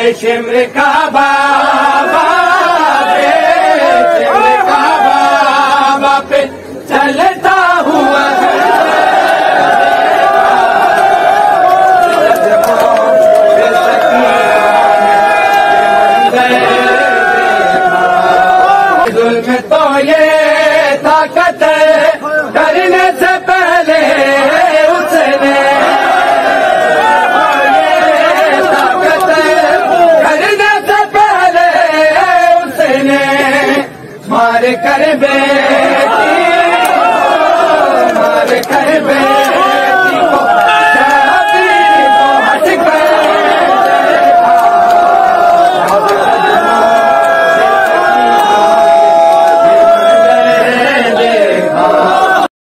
shimmer का बाबा shimmer का बाबा पे चलता हुआ जुल्म तो ये ताकत करने से पहले उसने ताकत करने से पहले उसने मार कर बे